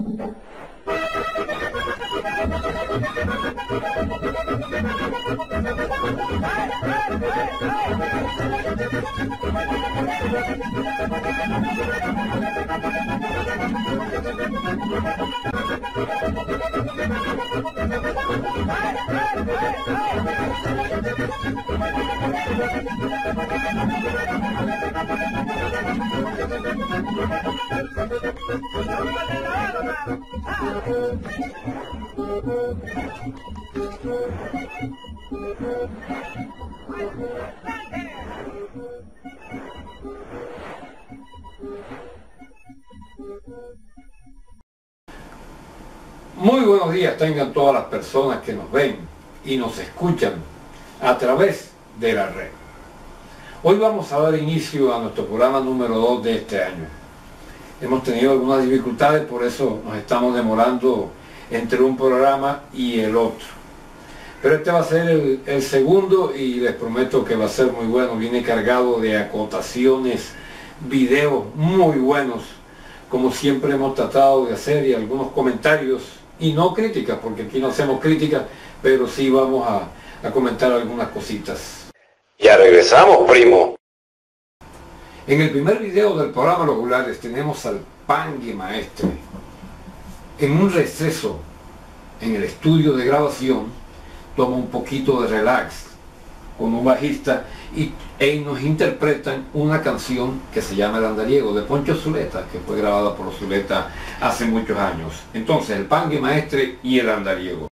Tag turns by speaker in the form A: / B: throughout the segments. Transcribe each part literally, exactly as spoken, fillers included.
A: Muy buenos días tengan todas las personas que nos ven y nos escuchan a través de la red. Hoy vamos a dar inicio a nuestro programa número dos de este año. Hemos tenido algunas dificultades, por eso nos estamos demorando entre un programa y el otro. Pero este va a ser el, el segundo y les prometo que va a ser muy bueno. Viene cargado de acotaciones, videos muy buenos, como siempre hemos tratado de hacer, y algunos comentarios, y no críticas, porque aquí no hacemos críticas, pero sí vamos a, a comentar algunas cositas.
B: Ya regresamos, primo.
A: En el primer video del programa Los Juglares tenemos al Pangue Maestre en un receso en el estudio de grabación. Toma un poquito de relax con un bajista y, y nos interpretan una canción que se llama El Andariego, de Poncho Zuleta, que fue grabada por Zuleta hace muchos años. Entonces, el Pangue Maestre y El Andariego.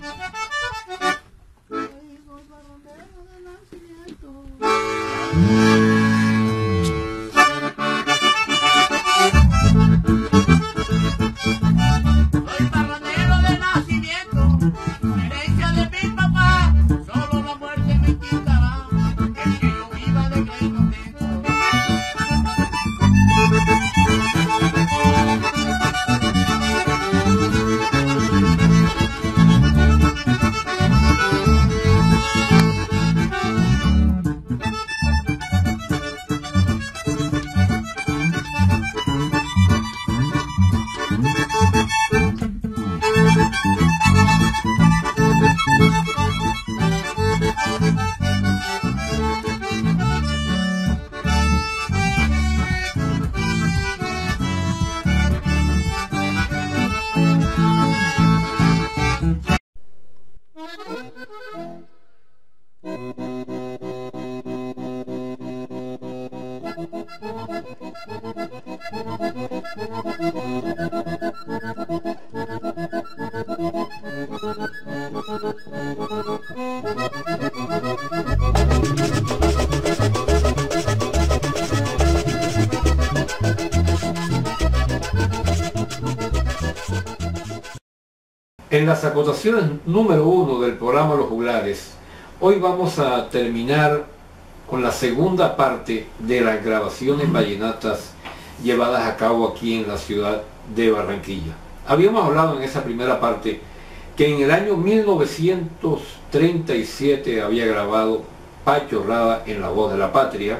A: En las acotaciones número uno del programa Los Juglares, hoy vamos a terminar con la segunda parte de las grabaciones vallenatas llevadas a cabo aquí en la ciudad de Barranquilla. Habíamos hablado en esa primera parte que en el año mil novecientos treinta y siete había grabado Pacho Rada en La Voz de la Patria,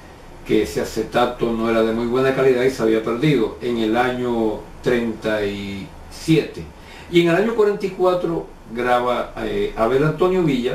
A: que ese acetato no era de muy buena calidad y se había perdido en el año treinta y siete. Y en el año cuarenta y cuatro graba eh, Abel Antonio Villa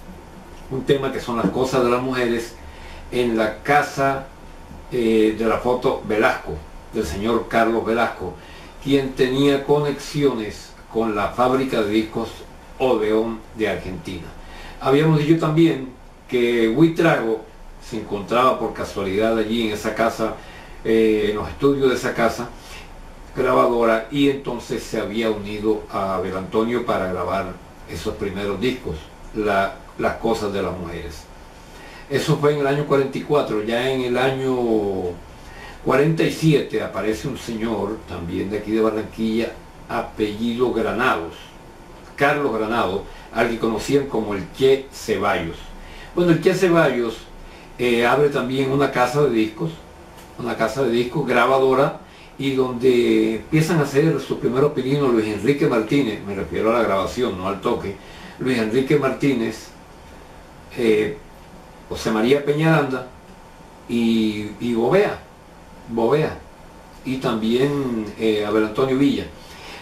A: un tema que son Las Cosas de las Mujeres en la casa eh, de la foto Velasco, del señor Carlos Velasco, quien tenía conexiones con la fábrica de discos Odeón de Argentina. Habíamos dicho también que Huitrago se encontraba por casualidad allí en esa casa, eh, en los estudios de esa casa grabadora, y entonces se había unido a Abel Antonio para grabar esos primeros discos, la, Las Cosas de las Mujeres. Eso fue en el año cuarenta y cuatro. Ya en el año cuarenta y siete aparece un señor también de aquí de Barranquilla, apellido Granados, Carlos Granados, al que conocían como el Che Ceballos. Bueno, el Che Ceballos eh, abre también una casa de discos, una casa de discos grabadora, y donde empiezan a hacer sus primeros pininos Luis Enrique Martínez, me refiero a la grabación, no al toque, Luis Enrique Martínez, eh, José María Peñaranda y, y Bovea, Bovea, y también eh, Abel Antonio Villa.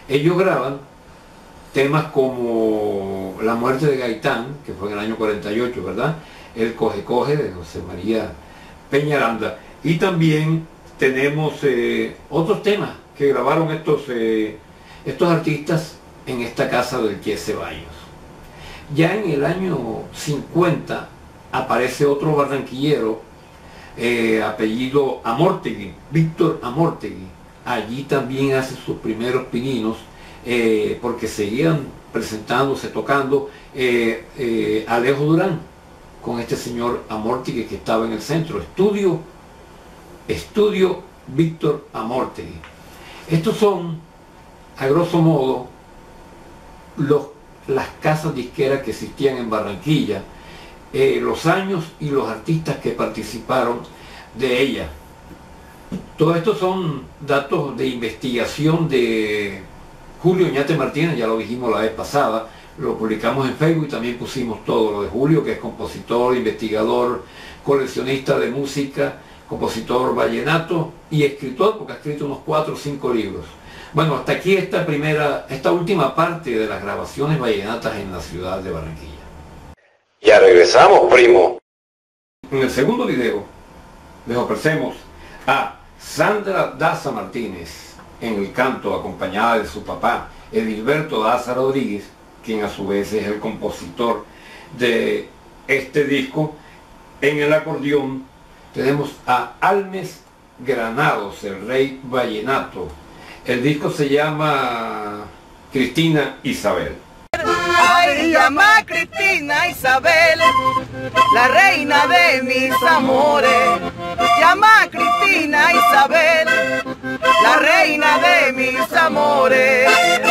A: Ellos graban temas como La muerte de Gaitán, que fue en el año cuarenta y ocho, ¿verdad? El Coge Coge de José María Peñaranda. Y también tenemos eh, otros temas que grabaron estos, eh, estos artistas en esta casa del Che Ceballos. Ya en el año cincuenta aparece otro barranquillero, eh, apellido Amortegui, Víctor Amortegui. Allí también hace sus primeros pininos, eh, porque seguían presentándose, tocando eh, eh, Alejo Durán con este señor Amortegui que estaba en el centro. Estudio, estudio Víctor Amortegui. Estos son, a grosso modo, los, las casas disqueras que existían en Barranquilla, eh, los años y los artistas que participaron de ella. Todo esto son datos de investigación de Julio Oñate Martínez, ya lo dijimos la vez pasada, lo publicamos en Facebook y también pusimos todo lo de Julio, que es compositor, investigador, coleccionista de música, compositor vallenato y escritor, porque ha escrito unos cuatro o cinco libros. Bueno, hasta aquí esta primera, esta última parte de las grabaciones vallenatas en la ciudad de Barranquilla.
B: Ya regresamos, primo.
A: En el segundo video les ofrecemos a Sandra Daza Martínez en el canto, acompañada de su papá Edilberto Daza Rodríguez, quien a su vez es el compositor de este disco. En el acordeón tenemos a Almes Granados, el rey vallenato. El disco se llama Cristina Isabel.
C: Ay, llama a Cristina Isabel, la reina de mis amores. Llama a Cristina Isabel, la reina de mis amores.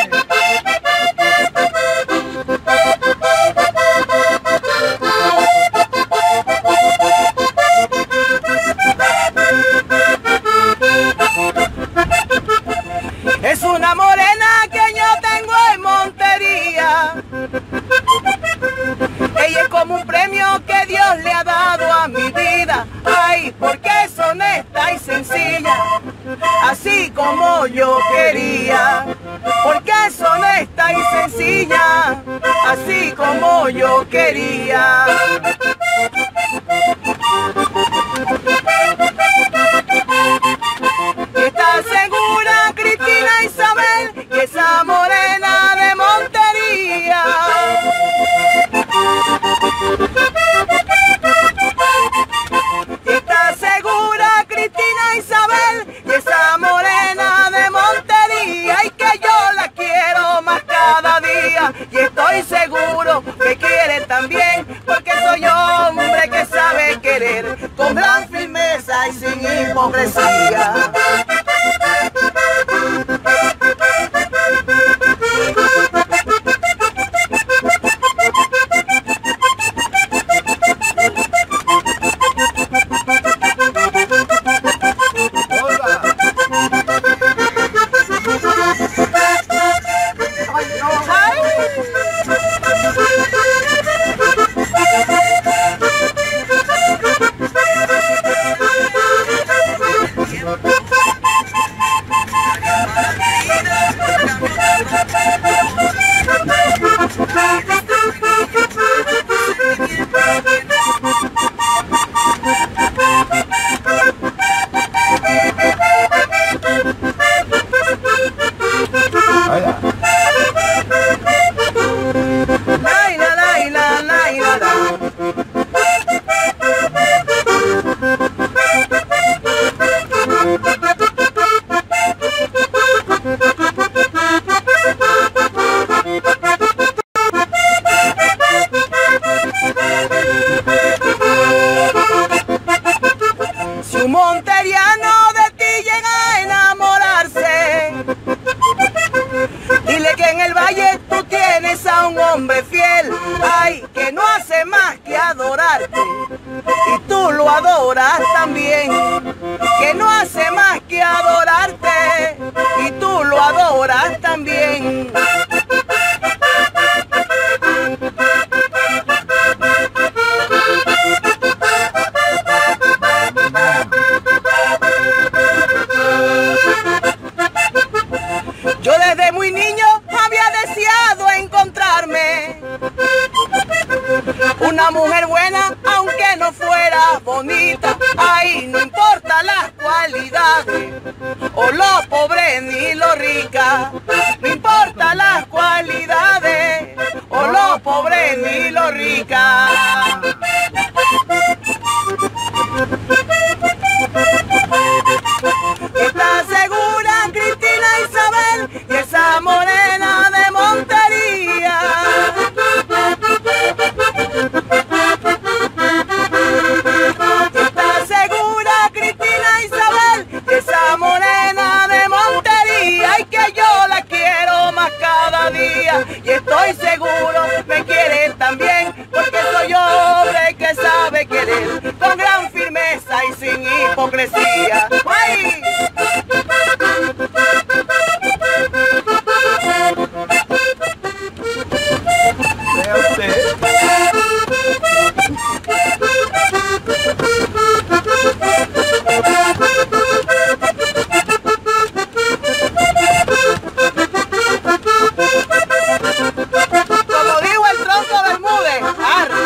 C: Es una morena que yo tengo en Montería. Ella es como un premio que Dios le ha dado a mi vida. Ay, porque es honesta y sencilla, así como yo quería. Porque es honesta y sencilla, así como yo quería. ¿Estás segura, Cristina Isabel, que esa morena de Montería? ¿Estás segura, Cristina Isabel, que esa morena de Montería y que yo la quiero más cada día? Y estoy seguro que quiere también, porque soy hombre que sabe querer con gran firmeza y sin hipocresía. Yo desde muy fui niño había deseado encontrarme una mujer buena, aunque no fuera bonita. Ahí no importa las cualidades, o lo pobre ni lo rica. No importa las cualidades, o lo pobre ni lo rica. ¿Estás segura, Cristina Isabel, que esa morena de Montería ¿Estás segura, Cristina Isabel, que esa morena de Montería y que yo la quiero más cada día? Y estoy seguro me quiere también, porque soy hombre que sabe querer con gran firmeza y sin hipocresía. ¡Ay! Vea usted. Como dijo el Tronco Bermúdez, arre.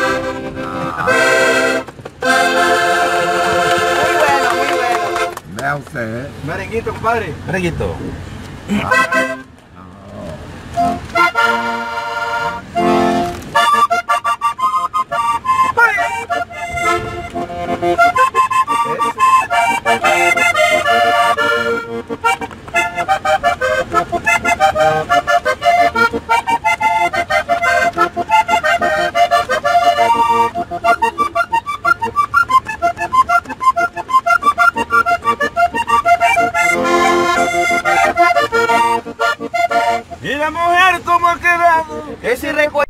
C: Muy bueno, muy bueno.
D: Vea usted.
E: Merenguito, compadre.
D: Merenguito.
E: Y la mujer como ha quedado.
C: Ese recuerdo.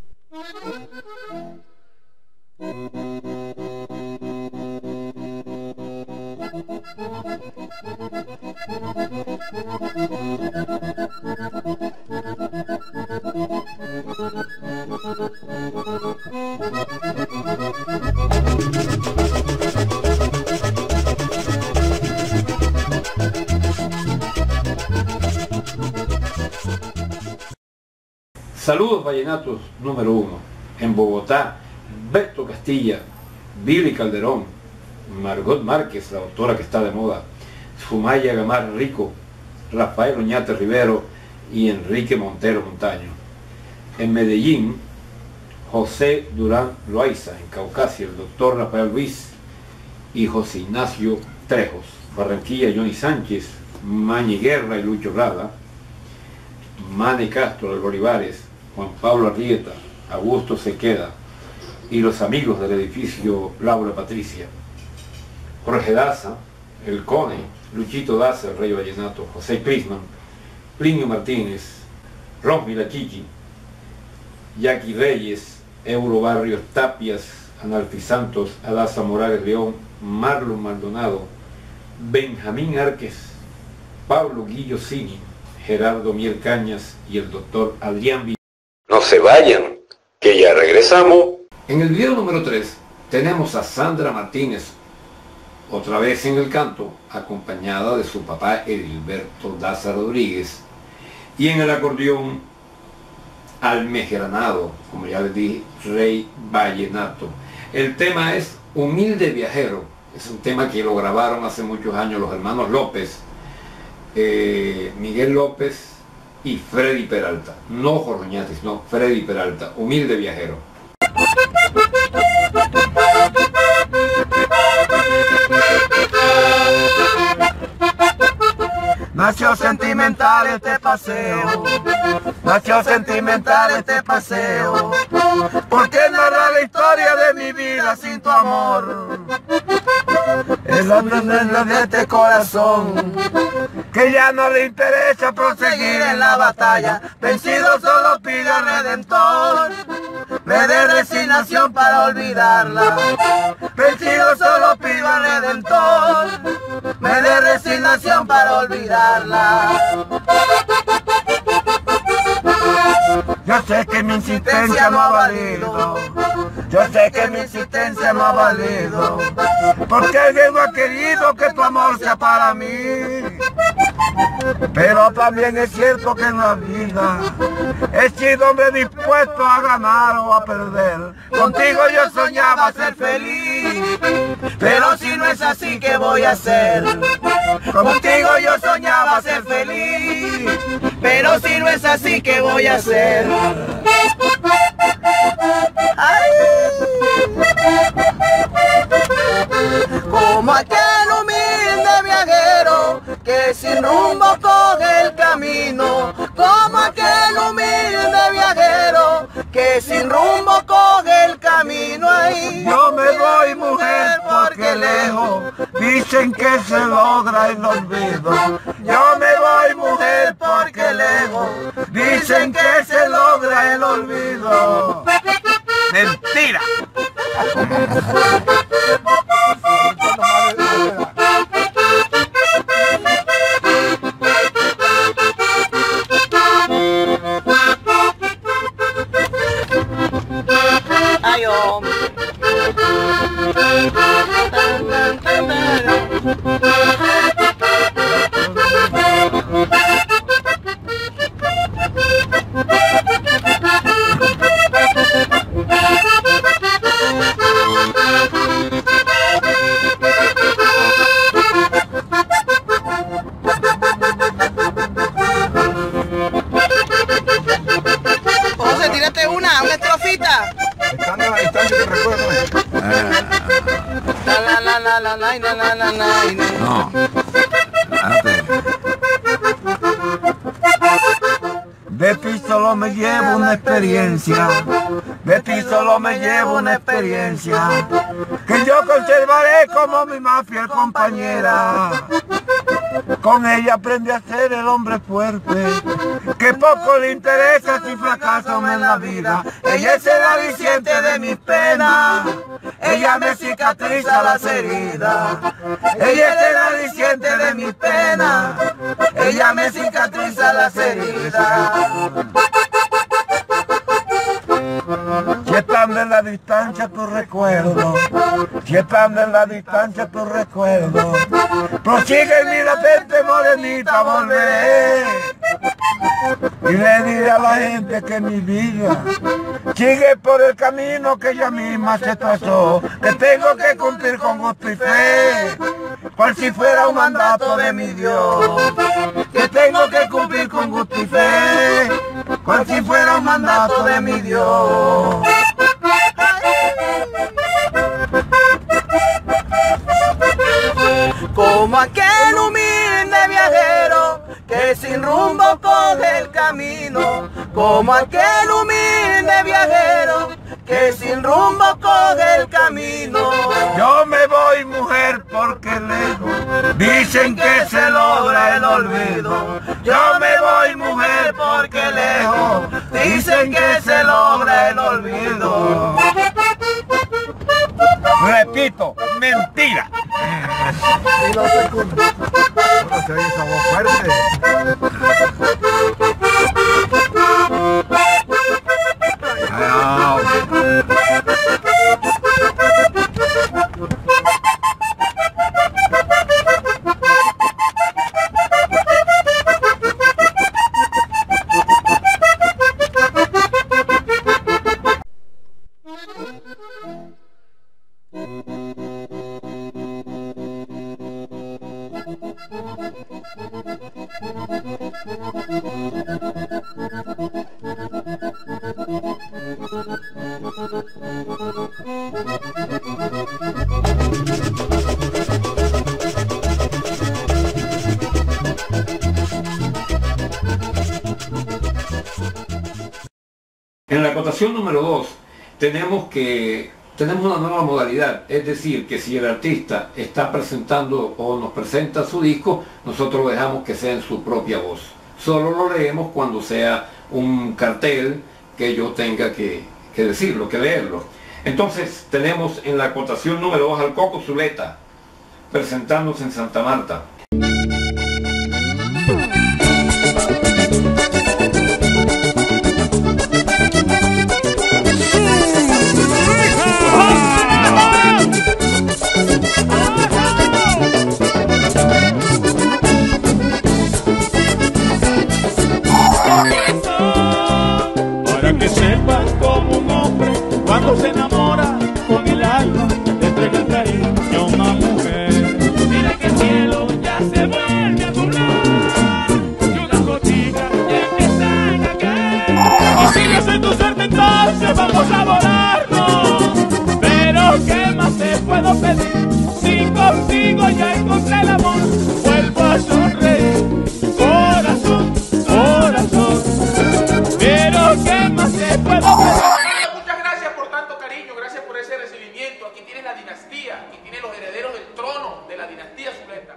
A: Saludos vallenatos número uno. En Bogotá, Beto Castilla, Billy Calderón, Margot Márquez, la autora que está de moda, Sumaya Gamar Rico, Rafael Oñate Rivero y Enrique Montero Montaño. En Medellín, José Durán Loaiza. En Caucasia, el doctor Rafael Luis y José Ignacio Trejos. Barranquilla, Johnny Sánchez, Mañi Guerra y Lucho Rada. Mane Castro de Bolívares, Juan Pablo Arrieta, Augusto Sequeda y los amigos del edificio Laura Patricia. Jorge Daza, El Cone, Luchito Daza, el Rey Vallenato, José Crisman, Plinio Martínez, Rosmi La Chichi, Jackie Reyes, Euro Barrios Tapias, Analfi Santos, Adaza Morales León, Marlon Maldonado, Benjamín Árquez, Pablo Guillo Cini, Gerardo Mier Cañas y el doctor Adrián Villar.
B: No se vayan, que ya regresamos.
A: En el video número tres tenemos a Sandra Martínez, otra vez en el canto, acompañada de su papá Edilberto Daza Rodríguez, y en el acordeón Almejranado, como ya les dije, Rey Vallenato. El tema es Humilde Viajero, es un tema que lo grabaron hace muchos años los hermanos López, eh, Miguel López y Freddy Peralta, no Jorge Oñate, no, Freddy Peralta, Humilde Viajero.
C: Nació sentimental este paseo, nació sentimental este paseo, porque narra la historia de mi vida sin tu amor. El hombre de este corazón, que ya no le interesa proseguir en la batalla, vencido solo pide al Redentor, me dé resignación para olvidarla. Vencido solo pido al Redentor, me dé resignación para olvidarla. Yo sé que mi insistencia no ha valido, yo sé que mi insistencia no ha valido, porque alguien no ha querido que tu amor sea para mí.
E: Pero también es cierto que en la vida he sido hombre dispuesto a ganar o a perder. Contigo yo soñaba ser feliz, pero si no es así, ¿qué voy a hacer? Contigo yo soñaba ser feliz, pero si no es así, ¿qué voy a hacer? Ay. Como aquel humilde viajero que sin rumbo coge el camino, como aquel humilde viajero que sin rumbo coge el camino. Ahí yo me voy, mujer, porque lejos dicen que se logra el olvido. Yo me voy, mujer, porque lejos dicen que se logra el olvido. Mentira. Ay, hombre. José, tírate una, una estrofita.
D: Están a la distancia que recuerdo.
E: La la la la la la la la la la.
D: No. Espérate.
E: De ti solo me llevo una experiencia, de ti solo me llevo una experiencia, que yo conservaré como mi más fiel compañera. Con ella aprendí a ser el hombre fuerte, que poco le interesa si fracaso en la vida. Ella es el aliciente de mis penas, ella me cicatriza las heridas. Ella es el aliciente de mis penas, ella me cicatriza las heridas. Si estando en la distancia tu recuerdo, si estando en la distancia tu recuerdo, prosigue mi latente morenita, volveré. Y le diré a la gente que mi vida sigue por el camino que ella misma se trazó, que tengo que cumplir con gusto y fe, cual si fuera un mandato de mi Dios, que tengo que cumplir con gusto y fe, cual si fuera un mandato de mi Dios. Como aquel humilde viajero que sin rumbo coge el camino, como aquel humilde viajero que sin rumbo coge el camino. Yo me voy, mujer, porque lejos dicen que se logra el olvido. Yo me voy, mujer, porque lejos dicen que se logra el olvido. Repito, mentira.
D: Y los segundos. Ahora se oye esa voz fuerte.
A: En la acotación número dos tenemos que tenemos una nueva modalidad, es decir, que si el artista está presentando o nos presenta su disco, nosotros lo dejamos que sea en su propia voz. Solo lo leemos cuando sea un cartel que yo tenga que, que decirlo, que leerlo. Entonces tenemos en la acotación número dos al Coco Zuleta presentándose en Santa Marta.
F: que sepan como un hombre cuando se enamora con el alma le entrega el cariño a una mujer. Mira que el cielo ya se vuelve a nublar y unas gotitas ya empiezan a caer. Y si yo soy tu suerte entonces vamos a volarnos, pero ¿qué más te puedo pedir? Si contigo ya encontré el amor, vuelvo a sonreír, corazón, corazón, pero ¿qué más te puedo pedir?
G: Muchas gracias por tanto cariño, gracias por ese recibimiento. Aquí tienes la dinastía, aquí tienes los herederos del trono de la dinastía Zuleta.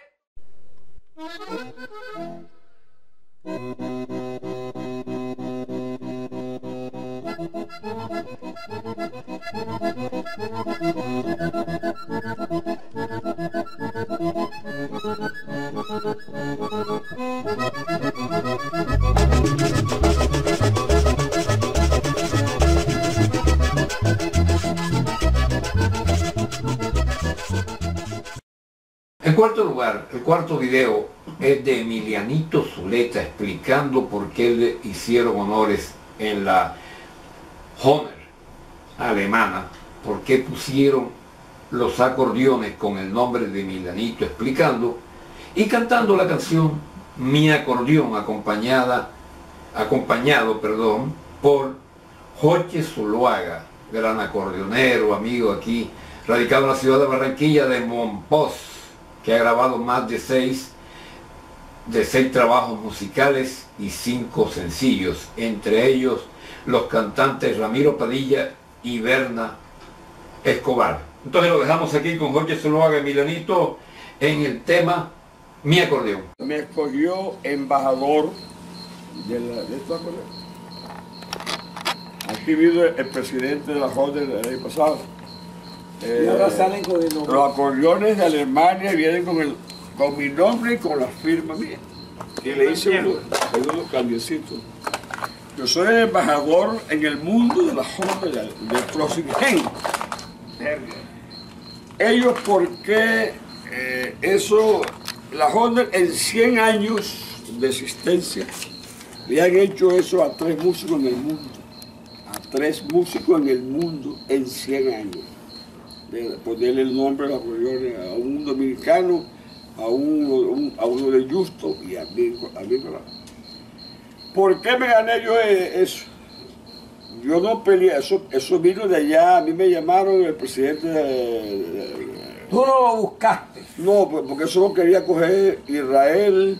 A: En cuarto lugar, el cuarto video es de Emilianito Zuleta explicando por qué le hicieron honores en la Hohner alemana, por qué pusieron los acordeones con el nombre de Emilianito explicando y cantando la canción Mi acordeón acompañada, acompañado perdón, por Joche Zuluaga, gran acordeonero, amigo aquí, radicado en la ciudad de Barranquilla de Monpós, que ha grabado más de seis, de seis trabajos musicales y cinco sencillos, entre ellos los cantantes Ramiro Padilla y Berna Escobar. Entonces lo dejamos aquí con Jorge Zuluaga y Emilianito en el tema Mi acordeón.
E: Me escogió embajador de, la, de estos acordeones. Aquí vino el presidente de la Hohner el año pasado. Eh,
H: y ahora salen con el nombre.
E: Los acordeones de Alemania vienen con, el, con mi nombre y con la firma mía. Y le hice unos, unos cambiecitos. Yo soy el embajador en el mundo de la Hohner, de, de Trossingen. Ellos, porque eh, eso, la Hohner en cien años de existencia, le han hecho eso a tres músicos en el mundo. A tres músicos en el mundo en cien años. De ponerle el nombre de acordeón a un dominicano, a, un, un, a uno de Justo y a mí. A mí ¿Por qué me gané yo eso? Yo no peleé, eso, eso vino de allá, a mí me llamaron el presidente de, de, de,
H: ¿Tú no lo buscaste?
E: No, porque eso lo quería coger Israel,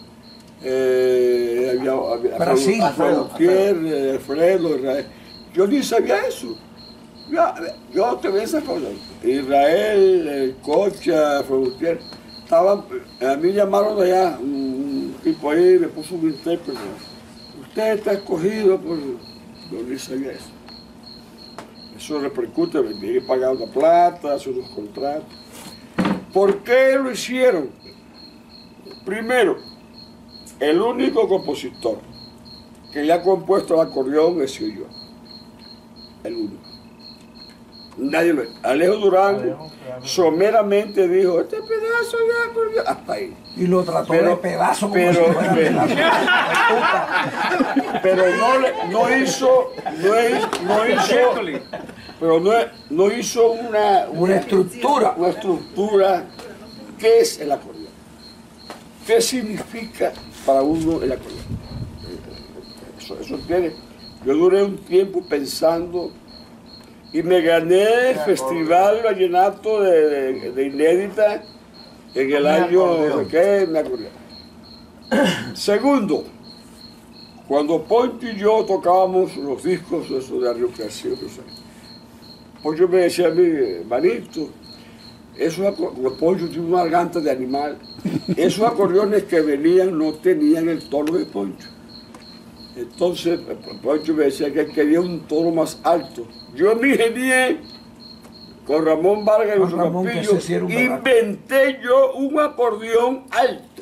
E: eh, había, había,
H: Brasil,
E: Alfredo, Alfredo, Alfredo, Israel. Yo ni sabía eso. Yo, yo te veo esas cosas. Israel, el Cocha, Frontier, estaban, a mí llamaron de allá, un, un tipo ahí me puso un intérprete. Usted está escogido por... Yo ni sabía eso. Eso repercute, me tiene que pagar una plata, hacer unos contratos. ¿Por qué lo hicieron? Primero, el único compositor que le ha compuesto el acordeón es yo. El único. Nadie lo... Alejo Durán Alejo, someramente dijo, este pedazo de acordeón, hasta ahí.
H: Y lo trató pero, de pedazo como
E: pero,
H: si fuera
E: pero,
H: pedazo.
E: pero no, le, no hizo, no hizo, no hizo, pero no, no hizo una, una,
H: una estructura.
E: Una estructura. ¿Qué es el acordeón? ¿Qué significa para uno el acordeón? Eso, eso tiene. Yo duré un tiempo pensando y me gané el Festival Vallenato de, de, de Inédita en el año que me acuerdo. Segundo, cuando Poncho y yo tocábamos los discos eso de Aristocracia, Poncho me decía a mí, manito, esos Poncho tiene una garganta de animal, esos acordeones que venían no tenían el tono de Poncho. Entonces Poncho me decía que quería un tono más alto. Yo me ingenié con Ramón Vargas y su Campillo, inventé yo un acordeón alto.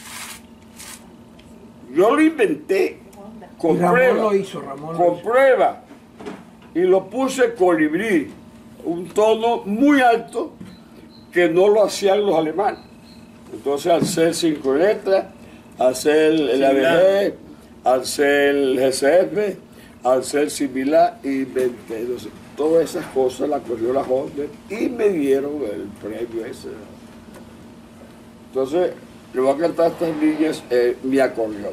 E: Yo lo inventé con
H: y Ramón
E: prueba,
H: lo hizo, Ramón
E: con
H: lo hizo.
E: prueba, y lo puse colibrí, un tono muy alto que no lo hacían los alemanes. Entonces al ser cinco letras, al ser el A B G, al ser el G C F, al ser similar, inventé. Entonces, todas esas cosas las cogió la Honda y me dieron el premio ese. Entonces, le voy a cantar a estas niñas eh, mi acordeón.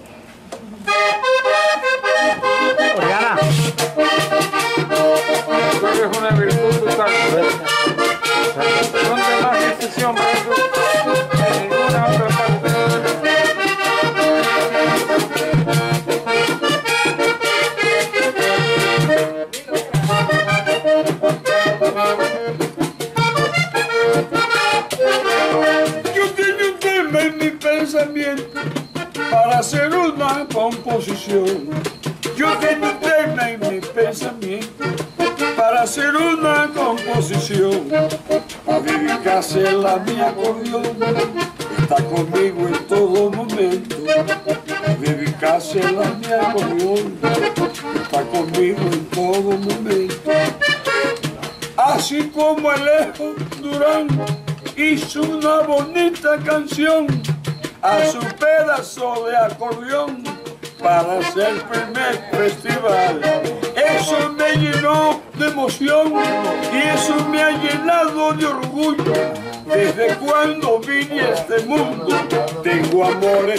I: Oriana.
J: Es una virtud total. ¿Dónde más existe hombre? En ninguna otra parte.
E: Yo tengo un tema en mi pensamiento para hacer una composición. Yo tengo un tema en mi pensamiento para hacer una composición. A dedicársela a mi acordeón, está conmigo en todo momento. A dedicársela a mi acordeón, está conmigo en todo momento. Así como Alejo Durán hizo una bonita canción a su pedazo de acordeón para hacer el primer festival. Eso me llenó de emoción y eso me ha llenado de orgullo. Desde cuando vine a este mundo tengo amores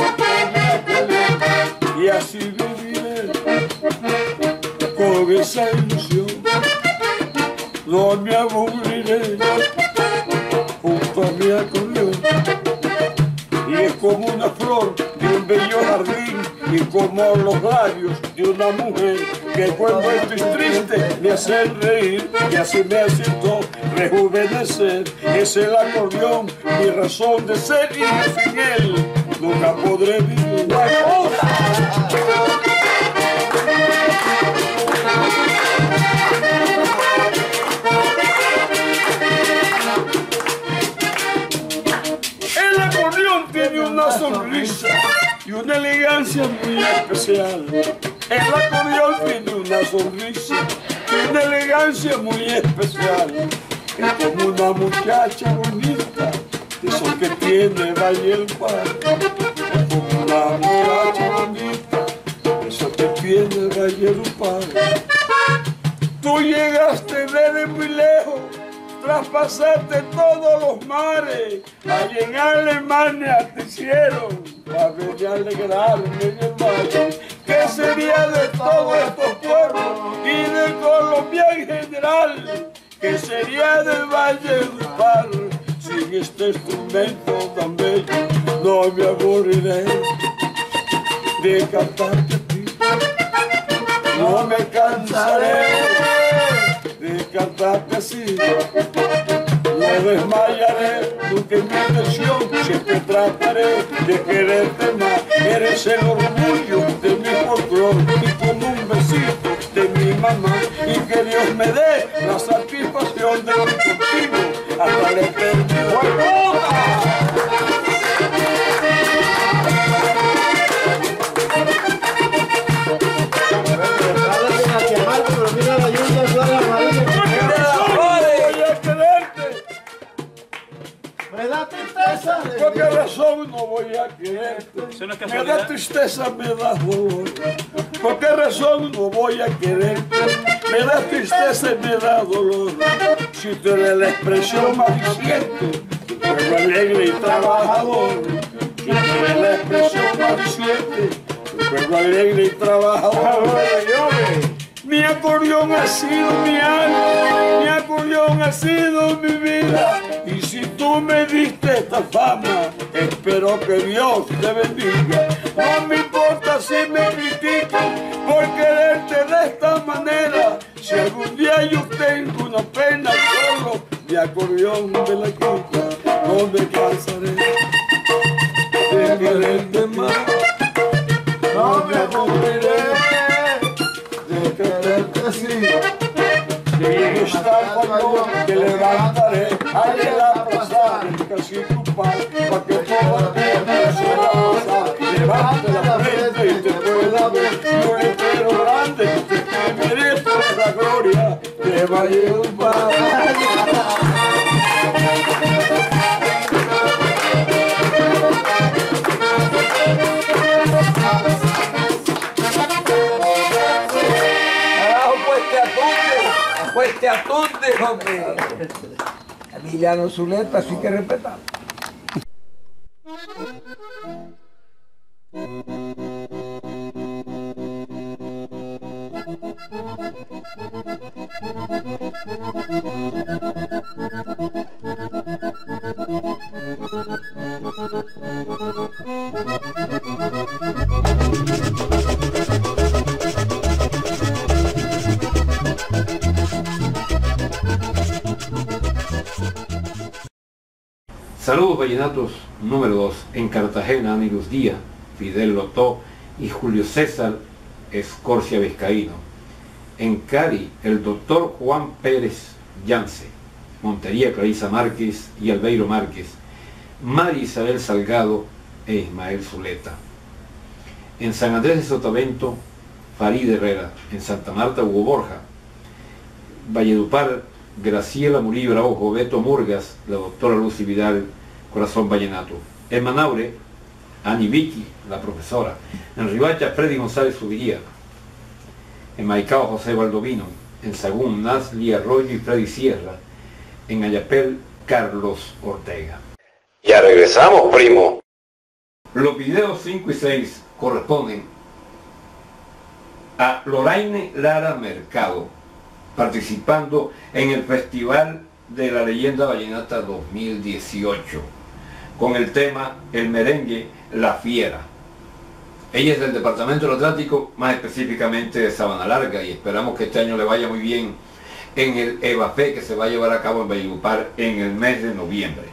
E: y así viviré con esa ilusión. No me aburriré junto a mi acordeón. Y es como una flor de un bello jardín y como los labios de una mujer que cuando estoy triste me hacen reír y así me siento rejuvenecer. Es el acordeón mi razón de ser y sin él nunca podré vivir. El acordeón tiene una sonrisa y una elegancia muy especial. El acordeón tiene una sonrisa y una elegancia muy especial. Es como una muchacha bonita, de esos que tiene Valledupar. Es como una muchacha bonita, de esos que tiene Valledupar. Tú llegaste desde muy lejos, traspasaste todos los mares, allí en Alemania te hicieron para venir a alegrarme en el valle. ¿Qué sería de todos estos pueblos y de Colombia en general? ¿Qué sería del Valledupar sin este instrumento tan bello? No me aburriré de cantarte a ti, no me cansaré de cantarte así. No desmayaré, nunca en mi intención, siempre trataré de quererte más. Eres el orgullo de mi folclor y como un besito de mi mamá. Y que Dios me dé la satisfacción de vivir contigo hasta la eternidad.
I: Me da tristeza.
E: ¿Por qué razón no voy a quererte? Me da tristeza, me da dolor. ¿Por qué razón no voy a quererte? Me da tristeza y me da dolor. Si tú eres la expresión más reciente, tu pueblo alegre y trabajador. Si tú eres la expresión más reciente, tu pueblo alegre y trabajador. Mi acordeón ha sido mi alma, mi acordeón ha sido mi vida. Y si tú me diste esta fama, espero que Dios te bendiga. No me importa si me critican por quererte de esta manera. Si algún día yo tengo una pena, solo mi acordeón me la quita. No me cansaré de quererte más, no me aburriré de quererte así. Y está cuando te levantaré, ahí en la plaza del cacique para que todo el tiempo se va a pasar. Levante la frente y te pueda ver, y un letrero grande que te merece la gloria de Valledupar.
H: Pues te atunde, hombre. Emiliano Zuleta, sí que respetar.
A: Saludos vallenatos número dos. En Cartagena, Amigos Díaz, Fidel Lotó y Julio César Escorcia Vizcaíno. En Cali, el doctor Juan Pérez Yance. Montería, Clarisa Márquez y Albeiro Márquez. María Isabel Salgado e Ismael Zuleta. En San Andrés de Sotavento, Farid Herrera. En Santa Marta, Hugo Borja. Valledupar, Graciela Murillo Araujo, Beto Murgas, la doctora Lucy Vidal, Corazón Vallenato. En Manaure, Ani Vicky, la profesora. En Ribacha, Freddy González Subiría. En Maicao, José Baldovino. En Sagún, Nasli Arroyo y Freddy Sierra. En Ayapel, Carlos Ortega.
B: Ya regresamos, primo.
A: Los videos cinco y seis corresponden a Loraine Lara Mercado, participando en el Festival de la Leyenda Vallenata dos mil dieciocho, con el tema El Merengue, La Fiera. Ella es del Departamento del Atlántico, más específicamente de Sabana Larga, y esperamos que este año le vaya muy bien en el EVAFE que se va a llevar a cabo en Valledupar en el mes de noviembre.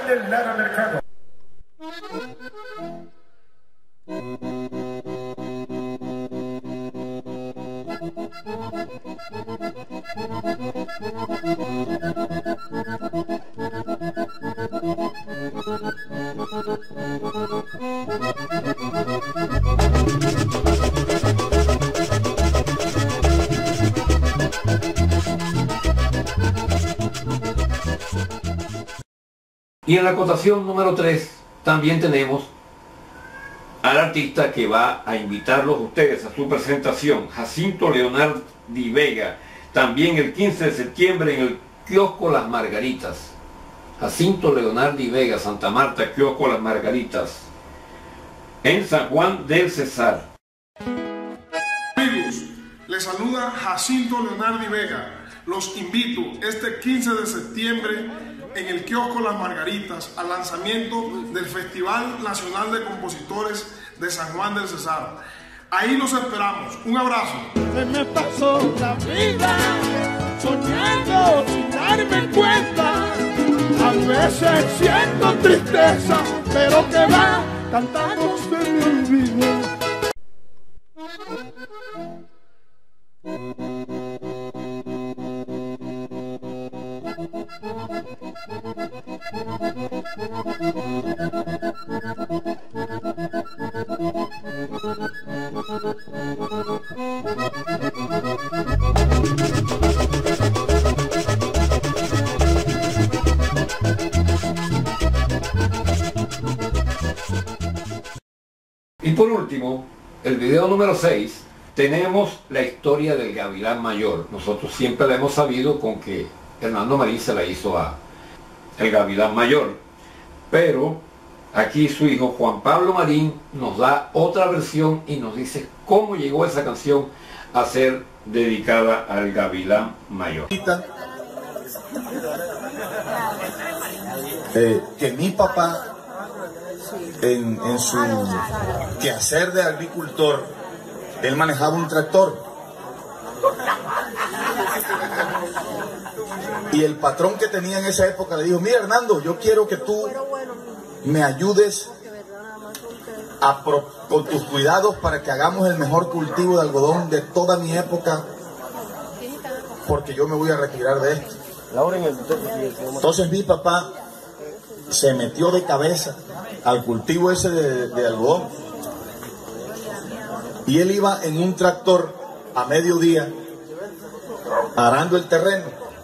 K: del Lara Mercado.
A: Y en la acotación número tres también tenemos al artista que va a invitarlos a ustedes a su presentación, Jacinto Leonardi Vega, también el quince de septiembre en el Kiosco Las Margaritas. Jacinto Leonardi Vega, Santa Marta, Kiosco Las Margaritas, en San Juan del Cesar.
L: Amigos, les saluda Jacinto Leonardi Vega. Los invito este quince de septiembre en el Kiosco Las Margaritas al lanzamiento del Festival Nacional de Compositores de San Juan del Cesar. Ahí los esperamos. Un abrazo.
F: Se me pasó la vida soñando sin darme cuenta. A veces siento tristeza, pero que va cantando se me olvida.
A: Y por último, el video número seis, tenemos la historia del Gavilán Mayor. Nosotros siempre la hemos sabido con que Hernando Marín se la hizo a el Gavilán Mayor, pero aquí su hijo Juan Pablo Marín nos da otra versión y nos dice cómo llegó esa canción a ser dedicada al Gavilán Mayor.
M: Eh, que mi papá en, en su quehacer de agricultor, él manejaba un tractor y el patrón que tenía en esa época le dijo: mira, Hernando, yo quiero que tú me ayudes a pro, con tus cuidados para que hagamos el mejor cultivo de algodón de toda mi época, porque yo me voy a retirar de esto. Entonces mi papá se metió de cabeza al cultivo ese de, de algodón, y él iba en un tractor a mediodía arando el terreno.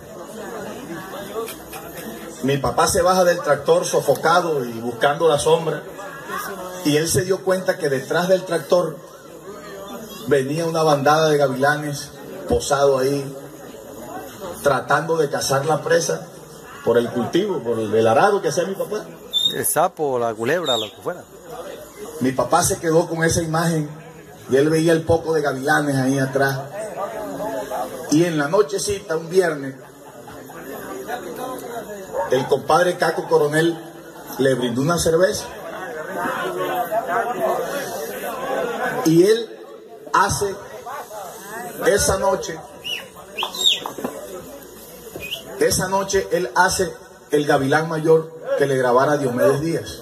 M: Mi papá se baja del tractor sofocado y buscando la sombra, y él se dio cuenta que detrás del tractor venía una bandada de gavilanes posado ahí, tratando de cazar la presa por el cultivo, por el, el arado que hacía mi papá.
N: El sapo, la culebra, lo que fuera.
M: Mi papá se quedó con esa imagen y él veía el poco de gavilanes ahí atrás. Y en la nochecita, un viernes, el compadre Caco Coronel le brindó una cerveza. Y él hace esa noche, esa noche él hace el Gavilán Mayor que le grabara Diomedes Díaz.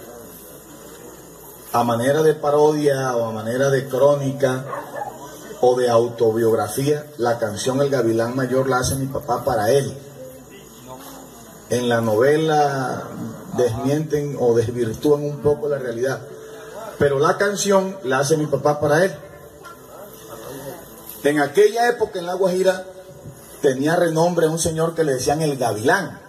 M: A manera de parodia o a manera de crónica o de autobiografía, la canción El Gavilán Mayor la hace mi papá para él. En la novela desmienten o desvirtúan un poco la realidad, pero la canción la hace mi papá para él. En aquella época en La Guajira tenía renombre un señor que le decían el Gavilán.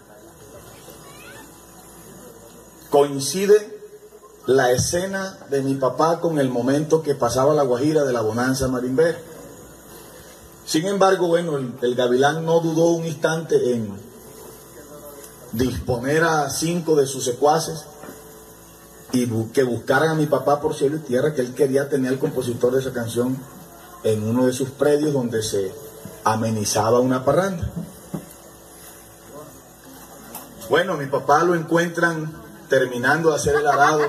M: Coincide la escena de mi papá con el momento que pasaba La Guajira de la bonanza marimbera. Sin embargo, bueno, el, el Gavilán no dudó un instante en disponer a cinco de sus secuaces y bu que buscaran a mi papá por cielo y tierra, que él quería tener al compositor de esa canción en uno de sus predios donde se amenizaba una parranda. Bueno, mi papá lo encuentran terminando de hacer el arado,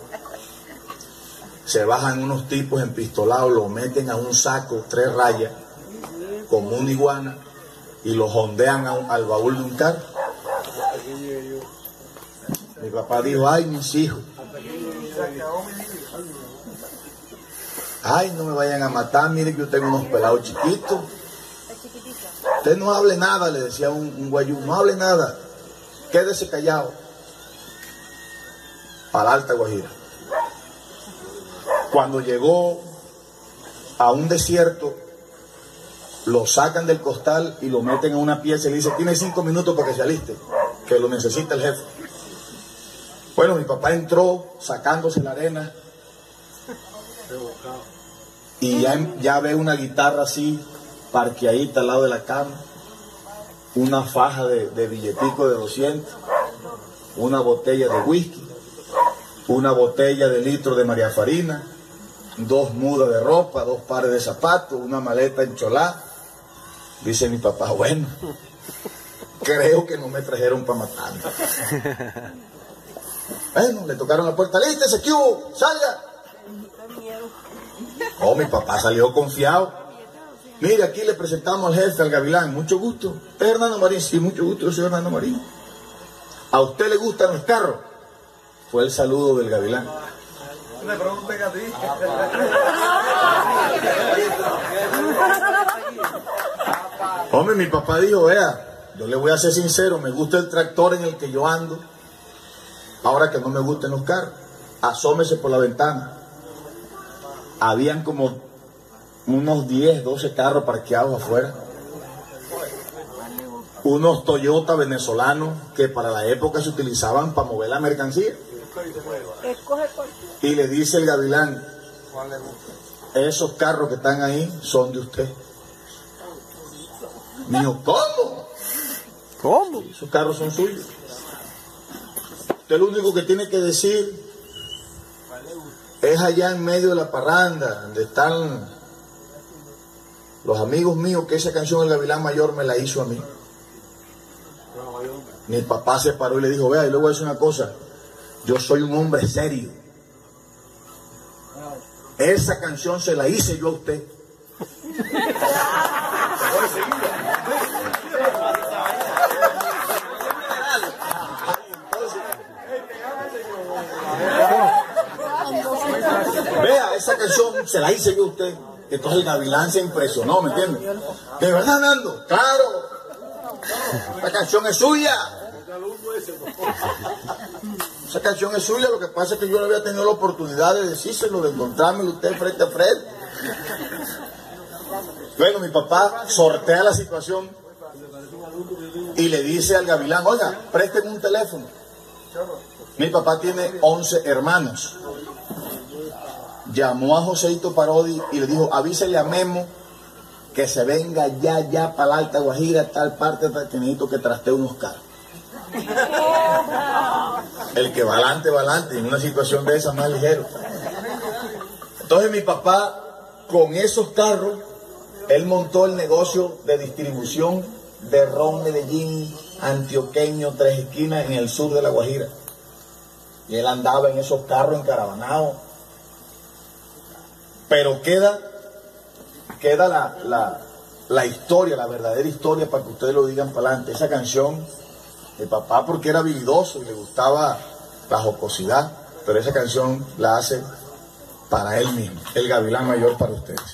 M: se bajan unos tipos empistolados, lo meten a un saco, tres rayas, como una iguana, y lo jondean a un, al baúl de un carro. mi papá dijo, ay, mis hijos. Ay, no me vayan a matar, miren que yo tengo unos pelados chiquitos. Usted no hable nada, le decía un, un guayú, no hable nada, quédese callado. Para la Alta Guajira. Cuando llegó a un desierto, lo sacan del costal y lo meten en una pieza y le dicen, tiene cinco minutos para que se aliste, que lo necesita el jefe. Bueno, mi papá entró sacándose la arena y ya, ya ve una guitarra así, parqueadita al lado de la cama, una faja de, de billetico de doscientos, una botella de whisky, una botella de litro de María Farina, dos mudas de ropa, dos pares de zapatos, una maleta encholada. Dice mi papá, bueno, creo que no me trajeron para matarme. Bueno, le tocaron la puerta, lístese, ¿qué hubo? ¡Salga! Oh, mi papá salió confiado. Mire, aquí le presentamos al jefe, al Gavilán, mucho gusto. ¿Es Hernando Marín? Sí, mucho gusto, yo soy Hernando Marín. ¿A usted le gustan los carros? Fue el saludo del Gavilán.
D: Le pregunten a ti.
M: Hombre, mi papá dijo, vea, yo le voy a ser sincero, me gusta el tractor en el que yo ando, ahora que no me gusten los carros. Asómese por la ventana. Habían como unos diez, doce carros parqueados afuera. Unos Toyota venezolanos que para la época se utilizaban para mover la mercancía. Y le dice el Gavilán, esos carros que están ahí son de usted. Mío, ¿cómo?
N: ¿Cómo?
M: Esos carros son suyos. Usted lo único que tiene que decir es allá en medio de la parranda, donde están los amigos míos, que esa canción el Gavilán Mayor me la hizo a mí. Mi papá se paró y le dijo, vea, y luego voy a decir una cosa, yo soy un hombre serio. Esa canción se la hice yo a usted. Vea, esa canción se la hice yo a usted. Entonces el Gavilán se impresionó, ¿me entiendes? ¿De verdad, Nando? Claro. Esta canción es suya. Esa canción es suya, lo que pasa es que yo no había tenido la oportunidad de decírselo, de encontrármelo usted frente a frente. Bueno, mi papá sortea la situación y le dice al Gavilán, oiga, présteme un teléfono. Mi papá tiene once hermanos. Llamó a Joseito Parodi y le dijo, avísele a Memo que se venga ya, ya para la Alta Guajira, tal parte, tal que necesito que trastee unos carros. El que va adelante, va adelante, en una situación de esa más ligero. Entonces mi papá, con esos carros, él montó el negocio de distribución de ron Medellín, antioqueño, tres esquinas en el sur de la Guajira. Y él andaba en esos carros encaravanados. Pero queda, queda la, la, la historia, la verdadera historia, para que ustedes lo digan para adelante. Esa canción, de papá porque era habilidoso y le gustaba la jocosidad, pero esa canción la hace para él mismo, el Gavilán Mayor para ustedes.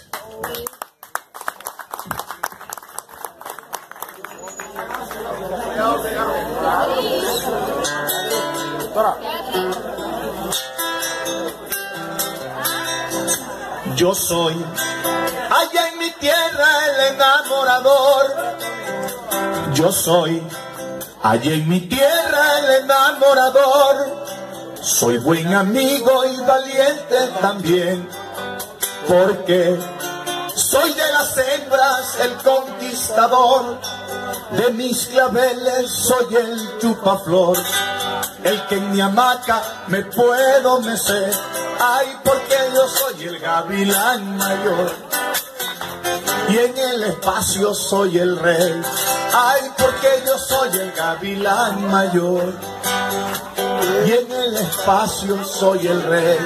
M: Yo soy allá en mi tierra el enamorador. Yo soy allá en mi tierra el enamorador. Soy buen amigo y valiente también, porque soy de las hembras el conquistador. De mis claveles soy el chupaflor, el que en mi hamaca me puedo mecer. Ay, porque yo soy el Gavilán Mayor y en el espacio soy el rey. Ay, porque yo soy el Gavilán Mayor y en el espacio soy el rey.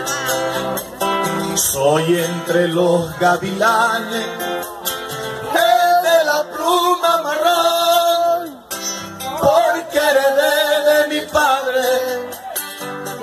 M: Soy entre los gavilanes el de la pluma marrón, porque heredé de mi padre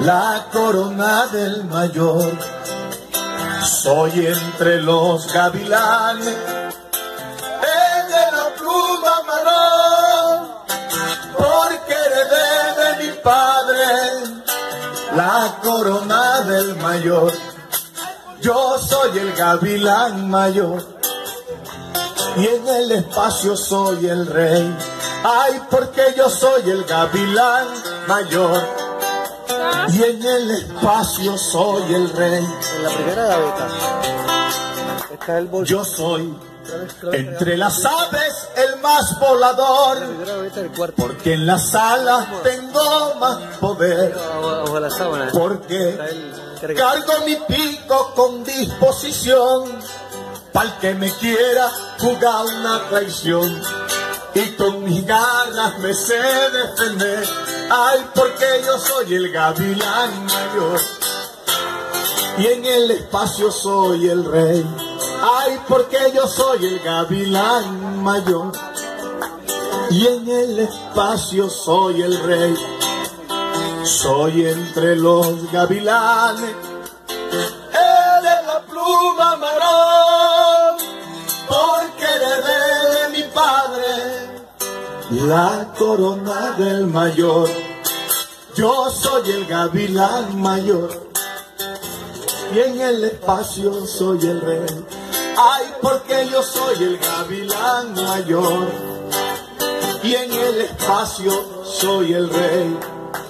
E: la corona del mayor. Soy entre los gavilanes el de la pluma marrón, porque heredé de mi padre la corona del mayor. Yo soy el gavilán mayor y en el espacio soy el rey. Ay, porque yo soy el gavilán mayor y en el espacio soy el rey.
N: En la primera gaveta está el bolso.
E: Yo soy entre las aves el más volador, porque en las alas tengo más poder, porque cargo mi pico con disposición pa'l que me quiera jugar una traición, y con mis garras me sé defender. Ay, porque yo soy el gavilán mayor y en el espacio soy el rey. Ay, porque yo soy el gavilán mayor y en el espacio soy el rey. Soy entre los gavilanes el de la pluma marrón, porque heredé de mi padre la corona del mayor. Yo soy el gavilán mayor y en el espacio soy el rey. Ay, porque yo soy el gavilán mayor y en el espacio soy el rey.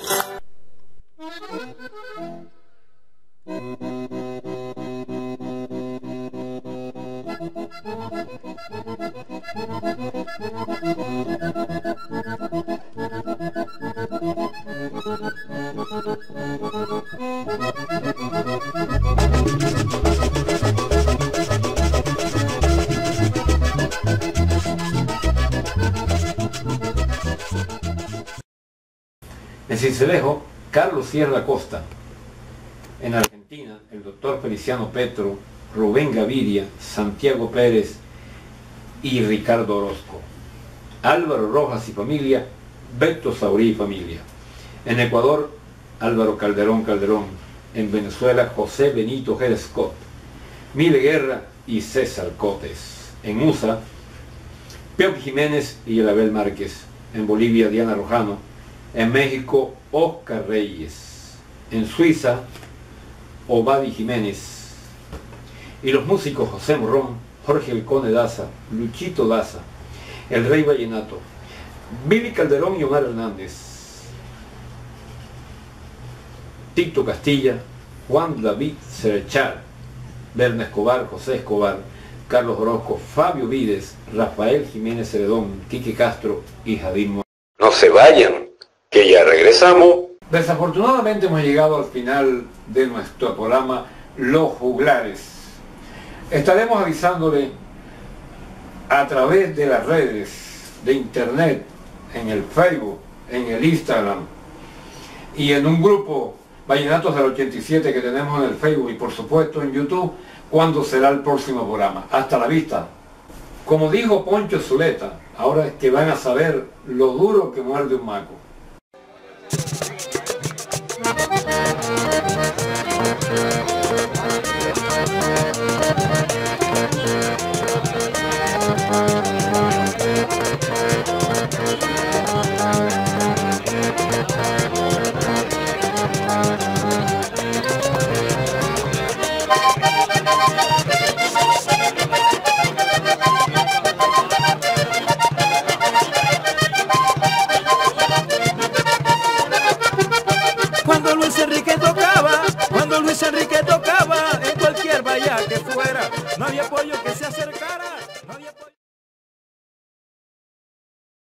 A: En Sincelejo, Carlos Sierra Costa. En Argentina, el doctor Feliciano Petro, Rubén Gaviria, Santiago Pérez y Ricardo Orozco. Álvaro Rojas y familia, Beto Saurí y familia. En Ecuador, Álvaro Calderón Calderón. En Venezuela, José Benito Jerez Scott, Mile Guerra y César Cotes. En U S A, Pioc Jiménez y Elabel Márquez. En Bolivia, Diana Rojano. En México, Oscar Reyes. En Suiza, Obadi Jiménez. Y los músicos José Morrón, Jorge El Cone Daza, Luchito Daza, El Rey Vallenato, Billy Calderón y Omar Hernández, Tito Castilla, Juan David Cerchar, Berna Escobar, José Escobar, Carlos Orozco, Fabio Vides, Rafael Jiménez Ceredón, Quique Castro y Jadir Moreno.
B: No se vayan, que ya regresamos.
A: Desafortunadamente hemos llegado al final de nuestro programa Los Juglares. Estaremos avisándole a través de las redes de internet, en el Facebook, en el Instagram y en un grupo Vallenatos del ochenta y siete que tenemos en el Facebook y por supuesto en YouTube, cuándo será el próximo programa. Hasta la vista. Como dijo Poncho Zuleta, ahora es que van a saber lo duro que muerde un maco.
C: Cuando Luis Enrique tocaba, cuando Luis Enrique tocaba, en cualquier valla que fuera, no había pollo que se acercara.